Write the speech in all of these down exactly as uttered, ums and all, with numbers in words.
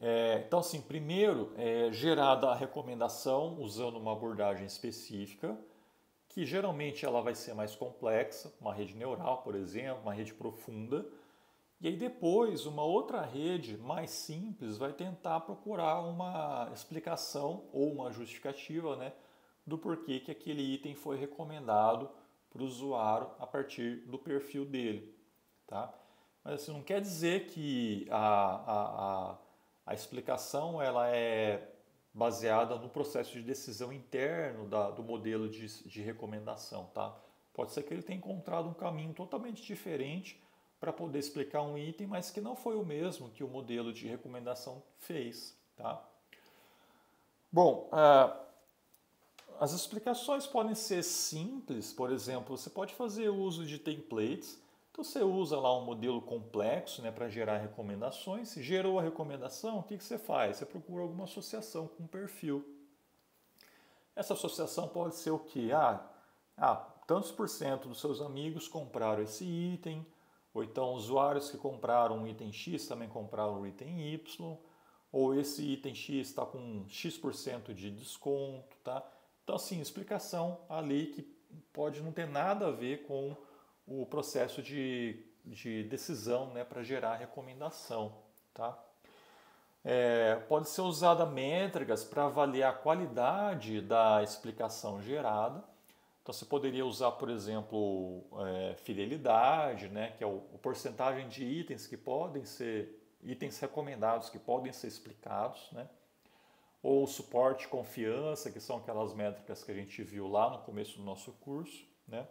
É, então, assim, primeiro é gerada a recomendação usando uma abordagem específica, que geralmente ela vai ser mais complexa, uma rede neural, por exemplo, uma rede profunda. E aí depois uma outra rede mais simples vai tentar procurar uma explicação ou uma justificativa, né, do porquê que aquele item foi recomendado para o usuário a partir do perfil dele. Tá? Mas isso não quer dizer que a, a, a, a explicação ela é baseada no processo de decisão interno da, do modelo de, de recomendação. Tá? Pode ser que ele tenha encontrado um caminho totalmente diferente para poder explicar um item, mas que não foi o mesmo que o modelo de recomendação fez. Tá? Bom, uh, as explicações podem ser simples, por exemplo, você pode fazer uso de templates. Então você usa lá um modelo complexo, né, para gerar recomendações. Se gerou a recomendação, o que, que você faz? Você procura alguma associação com o perfil. Essa associação pode ser o quê? Ah, ah, tantos por cento dos seus amigos compraram esse item, ou então usuários que compraram o item X também compraram o item Y, ou esse item X está com X% por cento de desconto, tá? Então, assim, explicação ali que pode não ter nada a ver com o processo de, de decisão, né, para gerar recomendação, tá? É, pode ser usada métricas para avaliar a qualidade da explicação gerada. Então você poderia usar, por exemplo, é, fidelidade, né, que é o, o porcentagem de itens que podem ser, itens recomendados que podem ser explicados, né? Ou suporte e confiança, que são aquelas métricas que a gente viu lá no começo do nosso curso, né?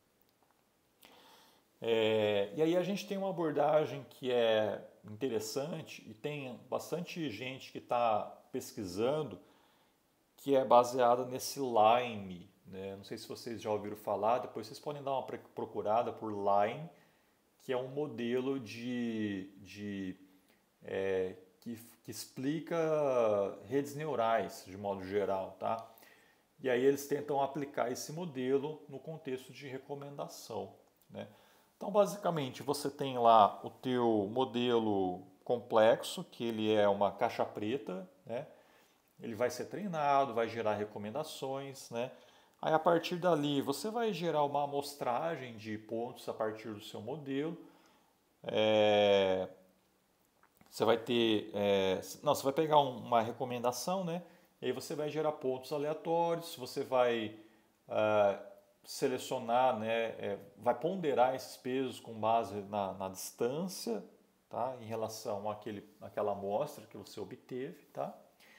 É, e aí a gente tem uma abordagem que é interessante e tem bastante gente que está pesquisando, que é baseada nesse Lime, né? Não sei se vocês já ouviram falar, depois vocês podem dar uma procurada por Lime, que é um modelo de, de é, que, que explica redes neurais de modo geral, tá? E aí eles tentam aplicar esse modelo no contexto de recomendação, né? Então, basicamente, você tem lá o teu modelo complexo, que ele é uma caixa preta, né? Ele vai ser treinado, vai gerar recomendações, né? Aí, a partir dali, você vai gerar uma amostragem de pontos a partir do seu modelo. É... Você vai ter... É... Não, você vai pegar uma recomendação, né? E aí você vai gerar pontos aleatórios, você vai... Uh, selecionar, né, é, vai ponderar esses pesos com base na, na distância, tá, em relação àquele, àquela amostra que você obteve, tá.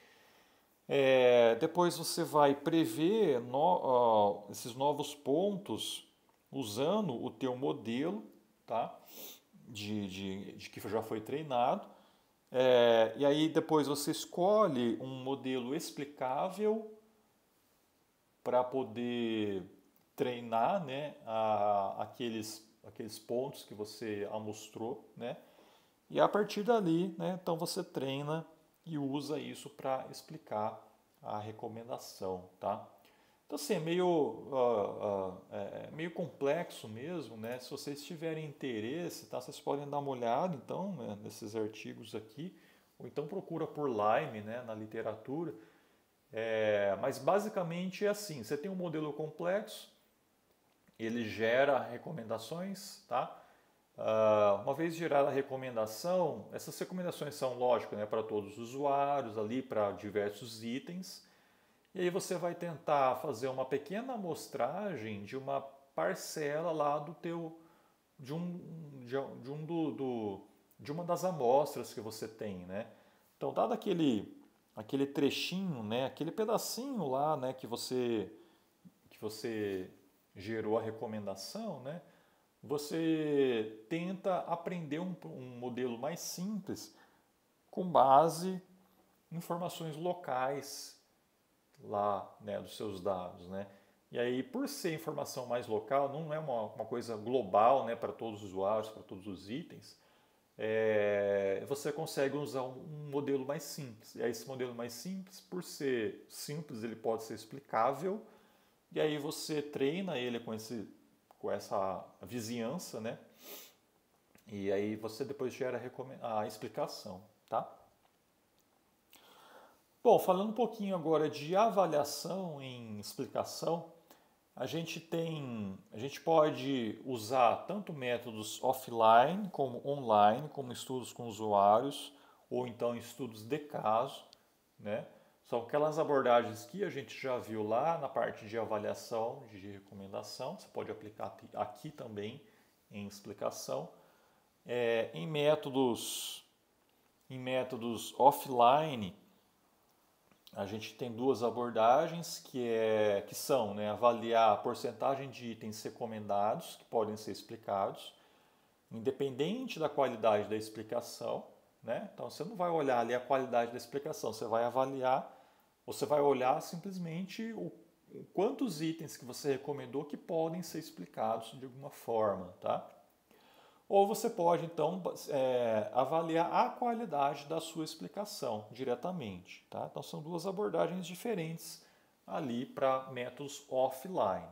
É, depois você vai prever no, uh, esses novos pontos usando o teu modelo, tá, de, de, de que já foi treinado. É, e aí depois você escolhe um modelo explicável para poder treinar, né, a, aqueles, aqueles pontos que você amostrou, né, e a partir dali, né, então você treina e usa isso para explicar a recomendação, tá? Então assim, é meio, uh, uh, é meio complexo mesmo, né? Se vocês tiverem interesse, tá, vocês podem dar uma olhada então, né, nesses artigos aqui, ou então procura por Lime, né, na literatura. É, mas basicamente é assim, você tem um modelo complexo, ele gera recomendações, tá? Uh, uma vez gerada a recomendação, essas recomendações são, lógico, né, para todos os usuários, ali para diversos itens, e aí você vai tentar fazer uma pequena amostragem de uma parcela lá do teu, de um, de, de um do, do, de uma das amostras que você tem, né? Então, dado aquele, aquele trechinho, né, aquele pedacinho lá, né, que você, que você gerou a recomendação, né, você tenta aprender um, um modelo mais simples com base em informações locais lá, né, dos seus dados, né? E aí, por ser informação mais local, não é uma, uma coisa global, né, para todos os usuários, para todos os itens, é, você consegue usar um, um modelo mais simples. E aí, esse modelo mais simples, por ser simples, ele pode ser explicável. E aí você treina ele com, esse, com essa vizinhança, né? E aí você depois gera a explicação, tá? Bom, falando um pouquinho agora de avaliação em explicação, a gente tem, a gente pode usar tanto métodos offline como online, como estudos com usuários, ou então estudos de caso, né? São aquelas abordagens que a gente já viu lá na parte de avaliação, de recomendação, você pode aplicar aqui também em explicação. É, em métodos, em métodos offline, a gente tem duas abordagens que, é, que são, né, avaliar a porcentagem de itens recomendados que podem ser explicados, independente da qualidade da explicação, né? Então você não vai olhar ali a qualidade da explicação, você vai avaliar, você vai olhar simplesmente o, quantos itens que você recomendou que podem ser explicados de alguma forma, tá? Ou você pode, então, é, avaliar a qualidade da sua explicação diretamente. Tá? Então, são duas abordagens diferentes ali para métodos offline.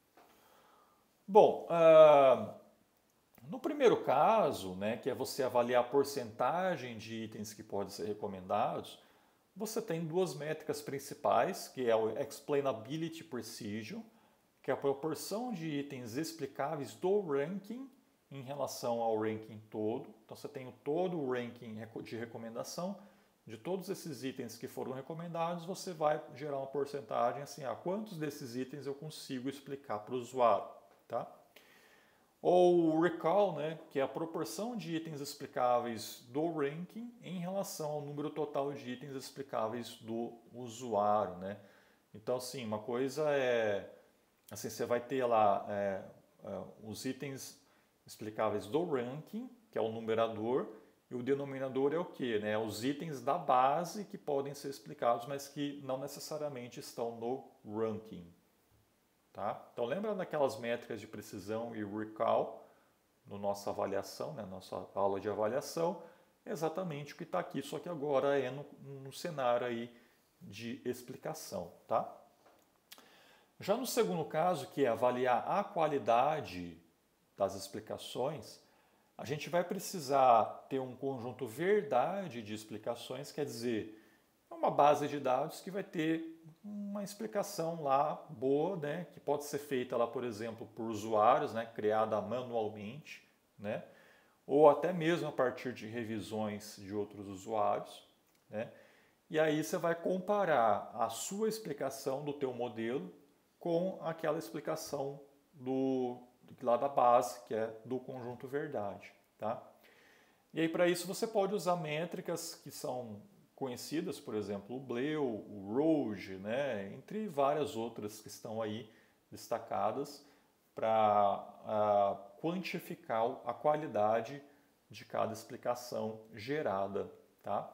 Bom, uh, no primeiro caso, né, que é você avaliar a porcentagem de itens que podem ser recomendados, você tem duas métricas principais, que é o Explainability Precision, que é a proporção de itens explicáveis do ranking em relação ao ranking todo. Então você tem todo o ranking de recomendação, de todos esses itens que foram recomendados, você vai gerar uma porcentagem assim, ah, quantos desses itens eu consigo explicar para o usuário, tá? Ou o recall, né, que é a proporção de itens explicáveis do ranking em relação ao número total de itens explicáveis do usuário, né? Então, sim, uma coisa é, assim, você vai ter lá é, é, os itens explicáveis do ranking, que é o numerador, e o denominador é o quê? Né? Os itens da base que podem ser explicados, mas que não necessariamente estão no ranking. Tá? Então lembra daquelas métricas de precisão e recall na nossa avaliação, né? Nossa aula de avaliação, exatamente o que está aqui, só que agora é no, no cenário aí de explicação. Tá? Já no segundo caso, que é avaliar a qualidade das explicações, a gente vai precisar ter um conjunto verdade de explicações, quer dizer, uma base de dados que vai ter uma explicação lá boa, né, que pode ser feita lá, por exemplo, por usuários, né, criada manualmente, né, ou até mesmo a partir de revisões de outros usuários, né, e aí você vai comparar a sua explicação do teu modelo com aquela explicação do lá da base, que é do conjunto verdade, tá? E aí para isso você pode usar métricas que são conhecidas, por exemplo, o B L E U, o R O G, né, entre várias outras que estão aí destacadas para uh, quantificar a qualidade de cada explicação gerada, tá?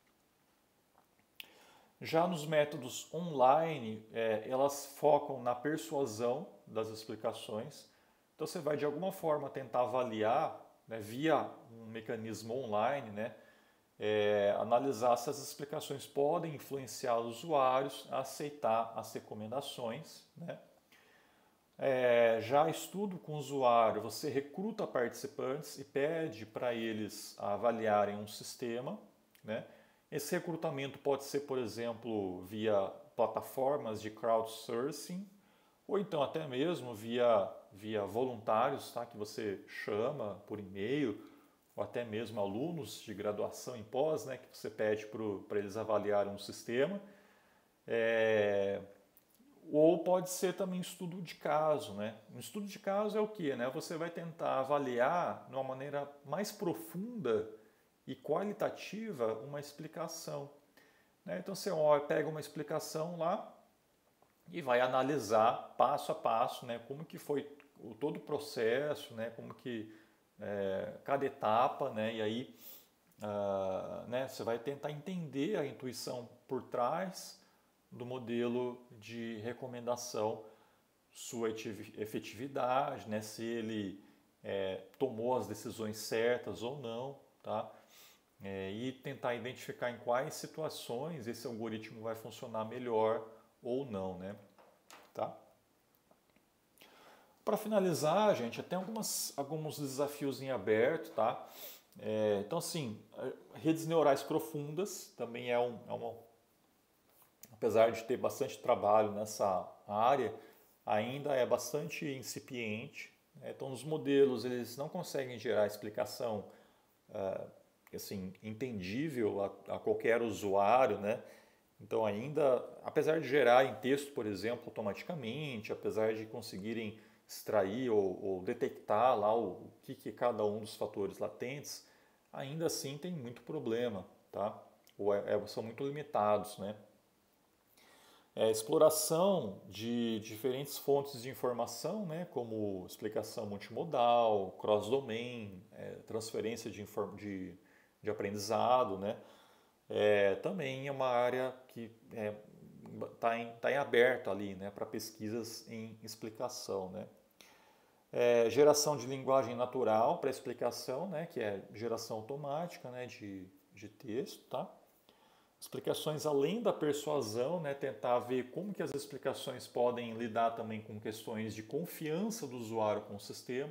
Já nos métodos online, é, elas focam na persuasão das explicações. Então você vai de alguma forma tentar avaliar, né, via um mecanismo online, né, é, analisar se as explicações podem influenciar os usuários a aceitar as recomendações. Né. É, já estudo com o usuário, você recruta participantes e pede para eles avaliarem um sistema. Né. Esse recrutamento pode ser, por exemplo, via plataformas de crowdsourcing, ou então até mesmo via, via voluntários, tá? Que você chama por e-mail, ou até mesmo alunos de graduação em pós, né? Que você pede para eles avaliarem um sistema. É... Ou pode ser também estudo de caso, né? Um estudo de caso é o quê? Né? Você vai tentar avaliar de uma maneira mais profunda e qualitativa uma explicação. Né? Então você ó, pega uma explicação lá e vai analisar passo a passo, né, como que foi o, todo o processo, né, como que é, cada etapa, né, e aí uh, né, você vai tentar entender a intuição por trás do modelo de recomendação, sua efetividade, né, se ele é, tomou as decisões certas ou não, tá? É, e tentar identificar em quais situações esse algoritmo vai funcionar melhor ou não, né? Tá? Para finalizar, gente, tem algumas, alguns desafios em aberto, tá? É, então, assim, redes neurais profundas também é, um, é uma, apesar de ter bastante trabalho nessa área, ainda é bastante incipiente. Né? Então, os modelos eles não conseguem gerar explicação uh, assim, entendível a, a qualquer usuário, né? Então, ainda, apesar de gerar em texto, por exemplo, automaticamente, apesar de conseguirem extrair ou, ou detectar lá o, o que, que cada um dos fatores latentes, ainda assim tem muito problema, tá? Ou é, é, são muito limitados, né? É, exploração de diferentes fontes de informação, né, como explicação multimodal, cross-domain, é, transferência de, de, de aprendizado, né, é, também é uma área que está é, tá em, tá em aberto ali, né, para pesquisas em explicação. Né. É, geração de linguagem natural para explicação, né, que é geração automática, né, de, de texto, tá? Explicações além da persuasão, né, tentar ver como que as explicações podem lidar também com questões de confiança do usuário com o sistema,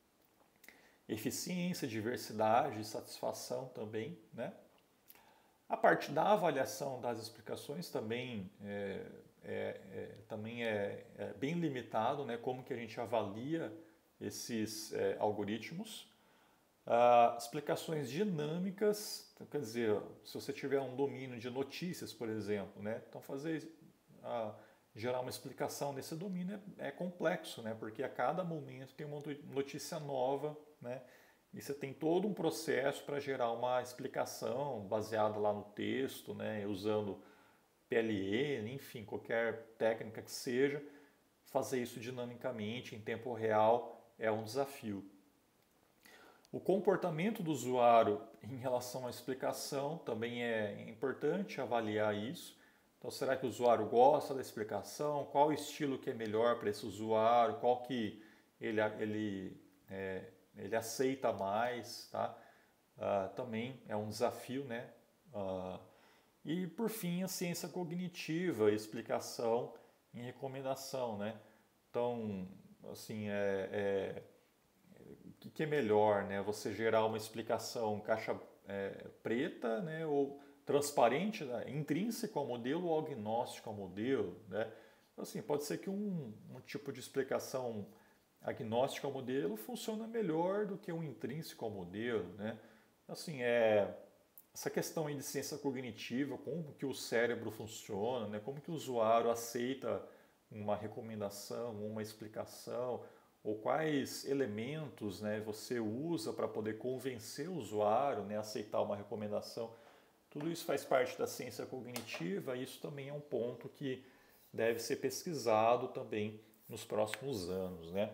eficiência, diversidade, satisfação também, né? A parte da avaliação das explicações também é, é, é também é, é, bem limitado, né, como que a gente avalia esses é, algoritmos. Uh, explicações dinâmicas, então, quer dizer, se você tiver um domínio de notícias, por exemplo, né, então fazer uh, gerar uma explicação nesse domínio é, é complexo, né, porque a cada momento tem uma notícia nova, né, e você tem todo um processo para gerar uma explicação baseada lá no texto, né, usando P L E, enfim, qualquer técnica que seja, fazer isso dinamicamente em tempo real é um desafio. O comportamento do usuário em relação à explicação também é importante avaliar isso. Então, será que o usuário gosta da explicação? Qual o estilo que é melhor para esse usuário? Qual que ele, ele, é, ele aceita mais? Tá? Uh, também é um desafio, né? Uh, e, por fim, a ciência cognitiva, explicação em recomendação, né? Então, assim, é... é o que é melhor, né? Você gerar uma explicação caixa é, preta, né? Ou transparente, né? Intrínseca ao modelo ou agnóstica ao modelo, né? Assim, pode ser que um, um tipo de explicação agnóstica ao modelo funcione melhor do que um intrínseco ao modelo, né? Assim, é essa questão aí de ciência cognitiva, como que o cérebro funciona, né? Como que o usuário aceita uma recomendação, uma explicação, ou quais elementos, né, você usa para poder convencer o usuário, né, a aceitar uma recomendação. Tudo isso faz parte da ciência cognitiva e isso também é um ponto que deve ser pesquisado também nos próximos anos, né?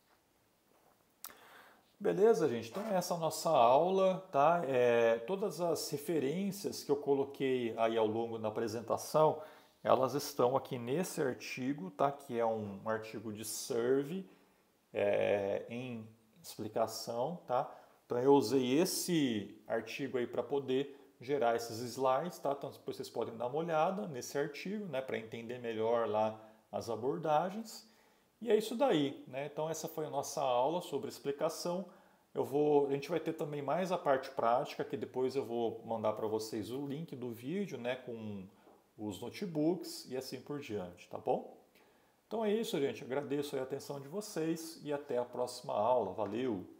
Beleza, gente? Então essa é a nossa aula, tá? É, todas as referências que eu coloquei aí ao longo da apresentação, elas estão aqui nesse artigo, tá? Que é um, um artigo de survey, É, em explicação, tá? Então eu usei esse artigo aí para poder gerar esses slides, tá? Então depois vocês podem dar uma olhada nesse artigo, né, para entender melhor lá as abordagens. E é isso daí, né? Então essa foi a nossa aula sobre explicação. Eu vou, a gente vai ter também mais a parte prática, que depois eu vou mandar para vocês o link do vídeo, né, com os notebooks e assim por diante, tá bom? Então é isso, gente. Agradeço a atenção de vocês e até a próxima aula. Valeu!